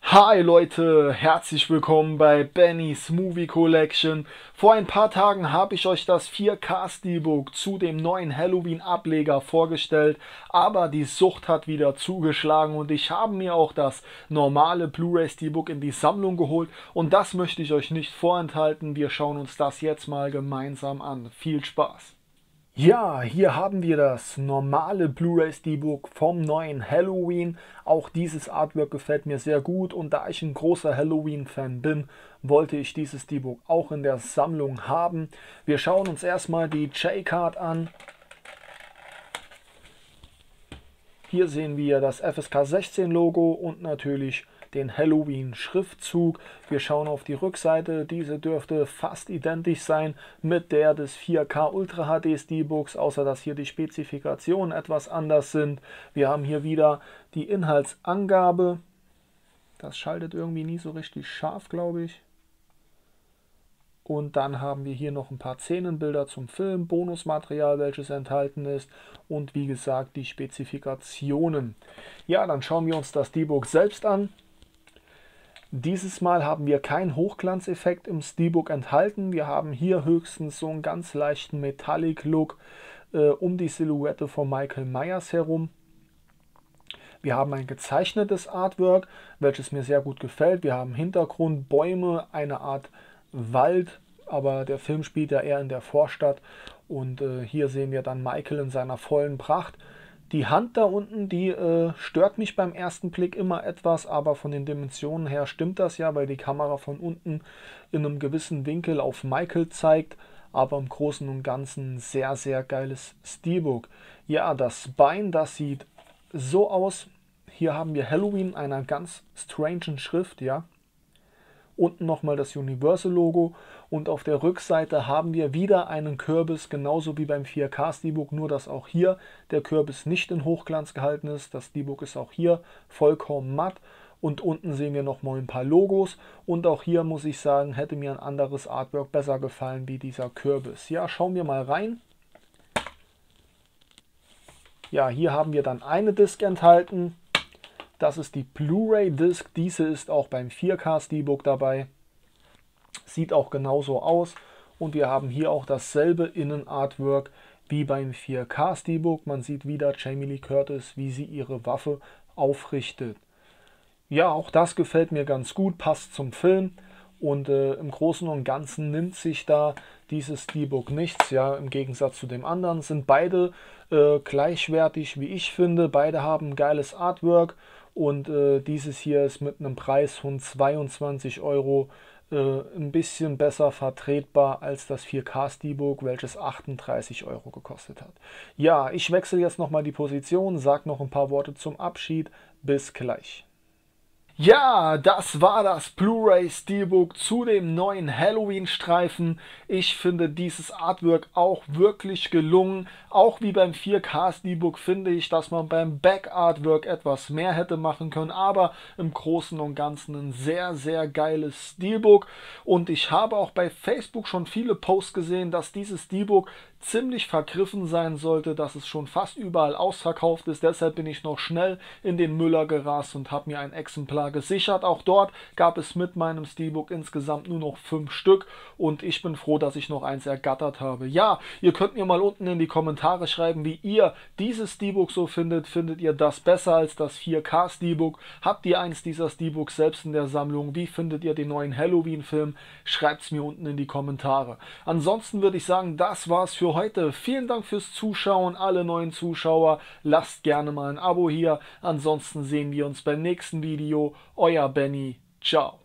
Hi Leute, herzlich willkommen bei Bennys Movie Collection. Vor ein paar Tagen habe ich euch das 4K Steelbook zu dem neuen Halloween Ableger vorgestellt, aber die Sucht hat wieder zugeschlagen und ich habe mir auch das normale Blu-ray Steelbook in die Sammlung geholt und das möchte ich euch nicht vorenthalten. Wir schauen uns das jetzt mal gemeinsam an. Viel Spaß! Ja, hier haben wir das normale Blu-ray Steelbook vom neuen Halloween. Auch dieses Artwork gefällt mir sehr gut und da ich ein großer Halloween-Fan bin, wollte ich dieses Steelbook auch in der Sammlung haben. Wir schauen uns erstmal die J-Card an. Hier sehen wir das FSK 16 Logo und natürlich den Halloween-Schriftzug. Wir schauen auf die Rückseite. Diese dürfte fast identisch sein mit der des 4K Ultra HD Steelbooks, außer dass hier die Spezifikationen etwas anders sind. Wir haben hier wieder die Inhaltsangabe. Das schaltet irgendwie nie so richtig scharf, glaube ich. Und dann haben wir hier noch ein paar Szenenbilder zum Film, Bonusmaterial, welches enthalten ist und wie gesagt die Spezifikationen. Ja, dann schauen wir uns das Steelbook selbst an. Dieses Mal haben wir keinen Hochglanzeffekt im Steelbook enthalten. Wir haben hier höchstens so einen ganz leichten Metallic-Look um die Silhouette von Michael Myers herum. Wir haben ein gezeichnetes Artwork, welches mir sehr gut gefällt. Wir haben Hintergrund, Bäume, eine Art Wald, aber der Film spielt ja eher in der Vorstadt. Und hier sehen wir dann Michael in seiner vollen Pracht. Die Hand da unten, die stört mich beim ersten Blick immer etwas, aber von den Dimensionen her stimmt das ja, weil die Kamera von unten in einem gewissen Winkel auf Michael zeigt, aber im Großen und Ganzen sehr, sehr geiles Steelbook. Ja, das Bein, das sieht so aus. Hier haben wir Halloween, einer ganz strangen Schrift, ja. Unten nochmal das Universal-Logo und auf der Rückseite haben wir wieder einen Kürbis, genauso wie beim 4K Steelbook, nur dass auch hier der Kürbis nicht in Hochglanz gehalten ist. Das Steelbook ist auch hier vollkommen matt und unten sehen wir nochmal ein paar Logos und auch hier muss ich sagen, hätte mir ein anderes Artwork besser gefallen wie dieser Kürbis. Ja, schauen wir mal rein. Ja, hier haben wir dann eine Disc enthalten. Das ist die Blu-ray-Disc. Diese ist auch beim 4K Steelbook dabei. Sieht auch genauso aus. Und wir haben hier auch dasselbe Innenartwork wie beim 4K Steelbook. Man sieht wieder Jamie Lee Curtis, wie sie ihre Waffe aufrichtet. Ja, auch das gefällt mir ganz gut, passt zum Film. Und im Großen und Ganzen nimmt sich da dieses Steelbook nichts. Ja, im Gegensatz zu dem anderen sind beide gleichwertig, wie ich finde. Beide haben ein geiles Artwork. Und dieses hier ist mit einem Preis von 22 Euro ein bisschen besser vertretbar als das 4K Steelbook, welches 38 Euro gekostet hat. Ja, ich wechsle jetzt nochmal die Position, sage noch ein paar Worte zum Abschied. Bis gleich. Ja, das war das Blu-ray Steelbook zu dem neuen Halloween-Streifen. Ich finde dieses Artwork auch wirklich gelungen. Auch wie beim 4K Steelbook finde ich, dass man beim Back-Artwork etwas mehr hätte machen können. Aber im Großen und Ganzen ein sehr, sehr geiles Steelbook. Und ich habe auch bei Facebook schon viele Posts gesehen, dass dieses Steelbook ziemlich vergriffen sein sollte, dass es schon fast überall ausverkauft ist. Deshalb bin ich noch schnell in den Müller gerast und habe mir ein Exemplar gesichert. Auch dort gab es mit meinem Steelbook insgesamt nur noch 5 Stück und ich bin froh, dass ich noch eins ergattert habe. Ja, ihr könnt mir mal unten in die Kommentare schreiben, wie ihr dieses Steelbook so findet. Findet ihr das besser als das 4K Steelbook? Habt ihr eins dieser Steelbooks selbst in der Sammlung? Wie findet ihr den neuen Halloween-Film? Schreibt es mir unten in die Kommentare. Ansonsten würde ich sagen, das war's für heute. Vielen Dank fürs Zuschauen, alle neuen Zuschauer. Lasst gerne mal ein Abo hier. Ansonsten sehen wir uns beim nächsten Video. Euer Benny. Ciao.